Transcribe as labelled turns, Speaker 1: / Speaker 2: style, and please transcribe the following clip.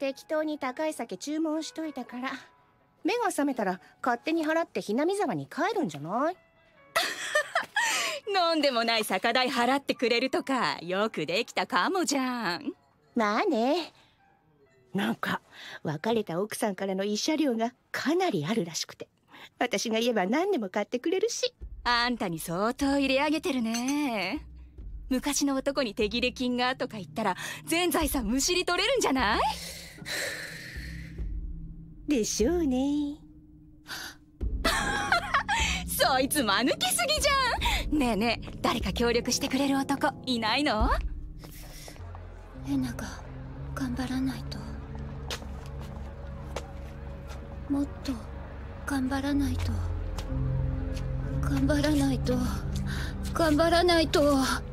Speaker 1: 適当に高い酒注文しといたから、目が覚めたら勝手に払ってひなみ沢に帰るんじゃない？
Speaker 2: 飲んでもない酒代払ってくれるとかよくできたかもじゃん。
Speaker 1: まあね。なんか別れた奥さんからの慰謝料がかなりあるらしくて、私が言えば何でも買ってくれるし。
Speaker 2: あんたに相当入れ上げてるね。昔の男に手切れ金がとか言ったら全財産むしり取れるんじゃない？
Speaker 1: でしょうね。
Speaker 2: そいつ間抜けすぎじゃん。ねえねえ、誰か協力してくれる男いないの？
Speaker 3: エナが頑張らないと。もっと頑張らないと。頑張らないと。頑張らないと。